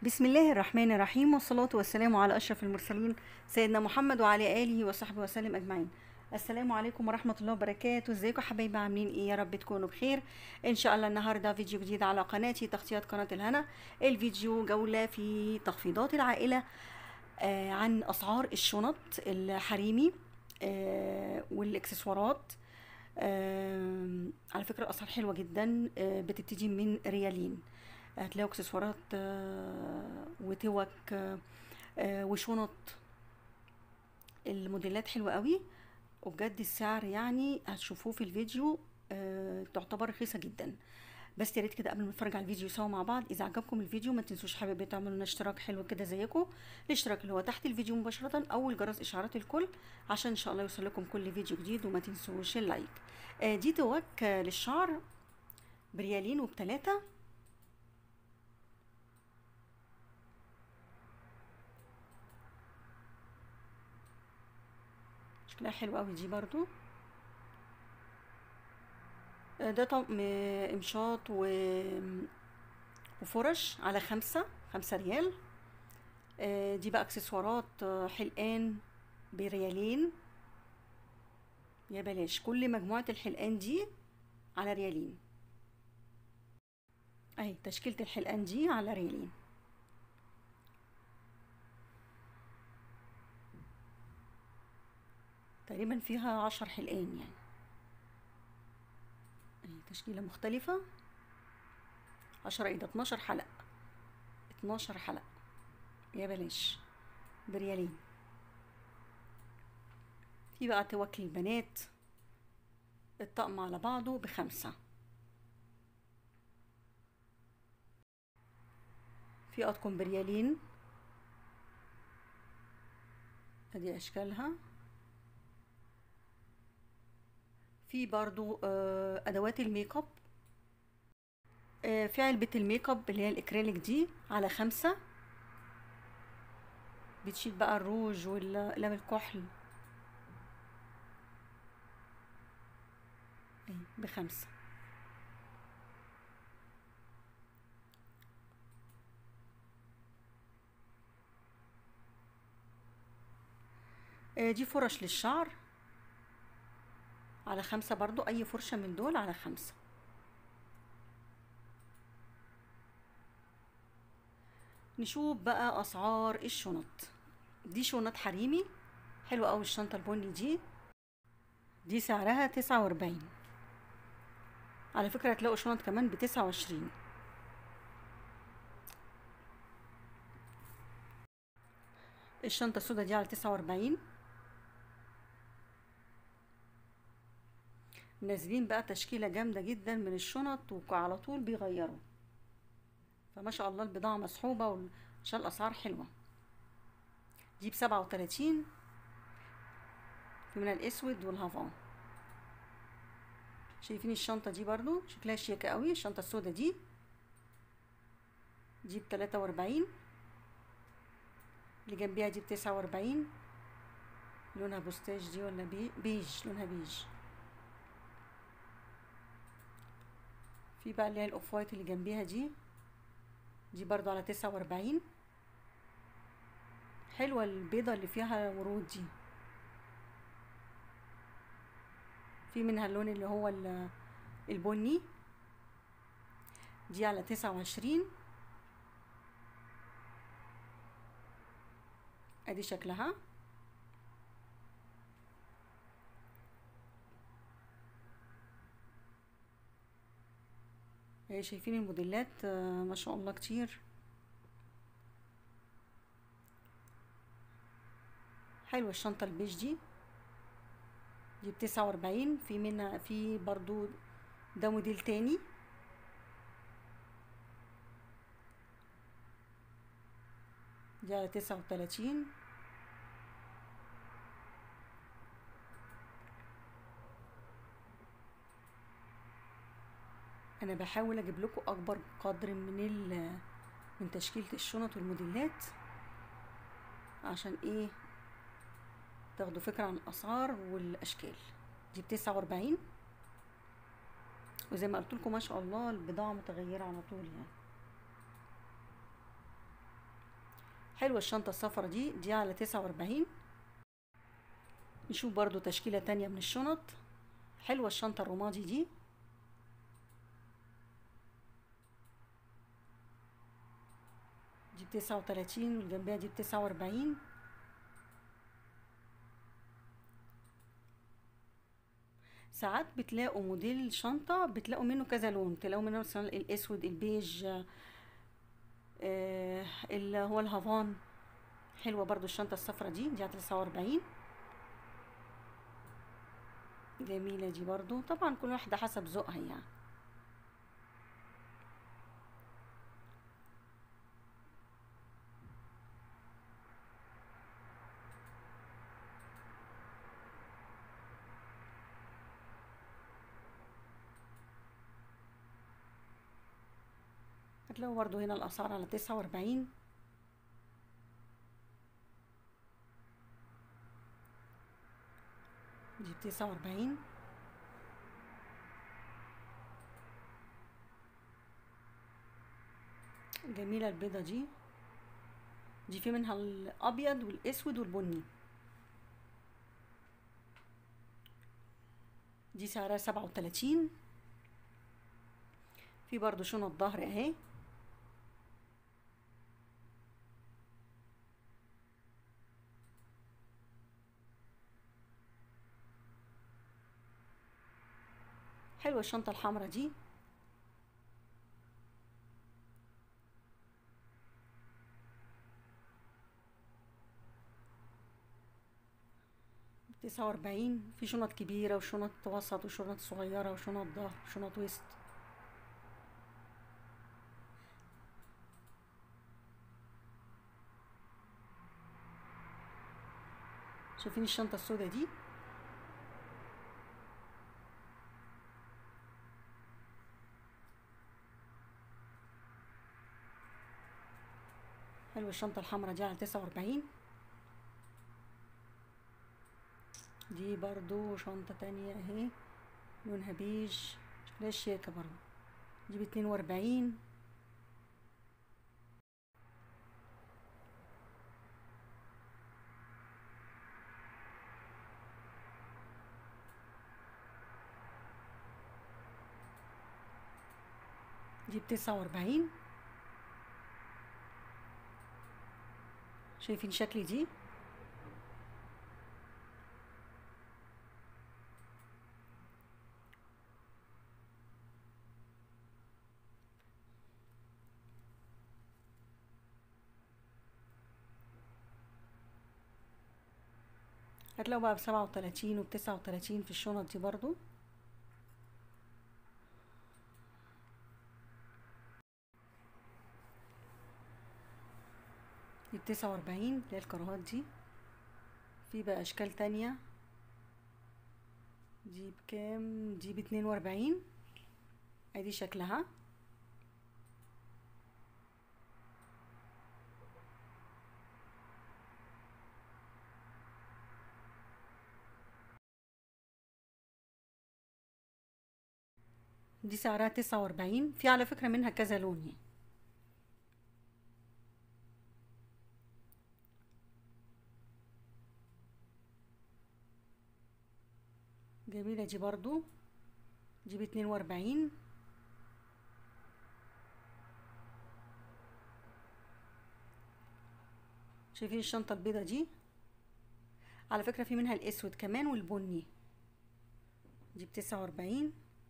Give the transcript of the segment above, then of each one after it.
بسم الله الرحمن الرحيم، والصلاة والسلام على أشرف المرسلين سيدنا محمد وعلى آله وصحبه وسلم أجمعين. السلام عليكم ورحمة الله وبركاته. ازيكم حبايبي؟ عاملين ايه؟ يا رب تكونوا بخير ان شاء الله. النهارده فيديو جديد على قناتي تغطيات قناة الهنا. الفيديو جولة في تخفيضات العائلة عن أسعار الشنط الحريمي والاكسسوارات. على فكرة الأسعار حلوة جدا، بتبتدي من ريالين. هتلاقوا اكسسوارات وتوك وشنط. الموديلات حلوة قوي، وبجد السعر يعني هتشوفوه في الفيديو تعتبر رخيصة جدا. بس يا ريت كده قبل ما نتفرج على الفيديو سوا مع بعض، اذا عجبكم الفيديو ما تنسوش حبايبي تعملوا لنا اشتراك حلو كده زيكم. الاشتراك اللي هو تحت الفيديو مباشرة، او الجرس اشعارات الكل، عشان ان شاء الله يوصل لكم كل فيديو جديد. وما تنسوش اللايك. دي توك للشعر بريالين وبتلاتة. شكلها حلو قوي دي برضو. ده طقم امشاط وفرش على خمسة ريال. دي بقى اكسسوارات حلقان بريالين. يا بلاش، كل مجموعة الحلقان دي على ريالين. اهي تشكيلة الحلقان دي على ريالين. تقريبا فيها 10 حلقان يعني. اهي تشكيلة مختلفة. 10 ايه ده، 12 حلقة. 12 حلقة يا بلاش بريالين. في بقى توك للبنات، الطقم على بعضه ب5. في اطقم بريالين، ادي اشكالها. في برضو ادوات الميك اب. في علبة الميك اب اللي هي الاكريليك دي على 5. بتشيل بقى الروج والقلم الكحل. ب5. دي فرش للشعر على 5 برضو. اي فرشة من دول على 5. نشوف بقى اسعار الشنط. دي شنط حريمي حلوة اوي. الشنطة البني دي سعرها 49. على فكرة هتلاقوا شنط كمان ب29. الشنطة السودا دي على 49. منزلين بقى تشكيلة جامدة جدا من الشنط، وعلى طول بيغيروا. فما شاء الله البضاعة مسحوبة، وعشان الأسعار حلوة. دي ب37. في من الأسود والهافان. شايفين الشنطة دي برضو شكلها شيك قوي. الشنطة السوداء دي ب43. اللي جنبيها دي ب49. لونها بوستاج دي ولا بيج؟ لونها بيج. في بقى اللي هي الاوف وايت اللي جنبيها دي برضو على 49. حلوة البيضة اللي فيها ورود دي. في منها اللون اللي هو البني. دي على 29. ادي شكلها. شايفين الموديلات ما شاء الله كتير. حلوة الشنطة البيج دي ب49. في منها في برضو ده موديل تاني. دي على 39. انا بحاول اجيب لكم اكبر قدر من تشكيلة الشنط والموديلات، عشان ايه تاخدوا فكرة عن الاسعار والاشكال. دي ب49. وزي ما قلت لكم ما شاء الله البضاعة متغيرة على طول يعني. حلوة الشنطة الصفرا دي على 49. نشوف برضو تشكيلة تانية من الشنط. حلوة الشنطة الرمادي دي ب39، والجنبية دي ب49. ساعات بتلاقوا موديل شنطة بتلاقوا منه كذا لون، تلاقوا منه مثلا الاسود، البيج، اللي هو الهافان. حلوة برضو الشنطة الصفرا دي على 49. جميلة دي برضو، طبعا كل واحدة حسب ذوقها يعني. هتلاقوا برضو هنا الأسعار على 49. دي ب49. جميلة البيضة دي في منها الأبيض والأسود والبني. دي سعرها 37. في برضو شنط ظهر اهي. حلوة الشنطة الحمراء دي. ب49. في شنط كبيرة وشنط وسط وشنط صغيرة وشنط ظهر وشنط وسط. شايفين الشنطة السوداء دي؟ حلوة الشنطة الحمراء دي على 49. دي برضو شنطة تانية اهي، لونها بيج، شكلها شياكة برضو. دي ب42. دي ب49. شايفين شكل دي؟ هتلاقوا بقى ب37 وب39 في الشنط دي برضو. دي ب49 اللي هي الكراهات دي. في بقى اشكال تانية. دي بكام؟ دي ب42. ادي شكلها. دي سعرها 49. في على فكرة منها كذا لون يعني. جميلة دي برضو. دي ب42. شايفين الشنطة البيضة دي؟ على فكرة في منها الاسود كمان والبني. دي ب49.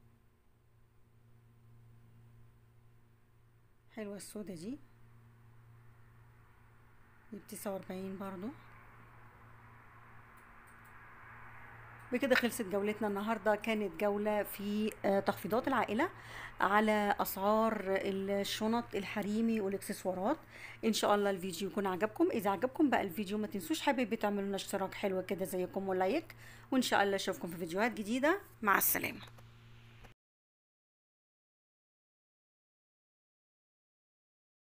حلوة السودة دي ب49 برضو. بكده خلصت جولتنا النهاردة. كانت جولة في تخفيضات العائلة على أسعار الشنط الحريمي والإكسسوارات. إن شاء الله الفيديو يكون عجبكم. إذا عجبكم بقى الفيديو ما تنسوش حبيبي تعملوا لنا اشتراك حلو كده زيكم ولايك، وإن شاء الله أشوفكم في فيديوهات جديدة. مع السلامة.